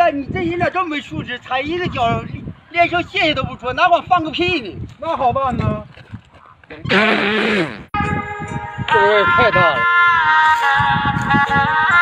呀，你这人咋这么没素质？踩一个脚，连声谢谢都不说，哪管放个屁呢？ 那好办呢。 这味太大了。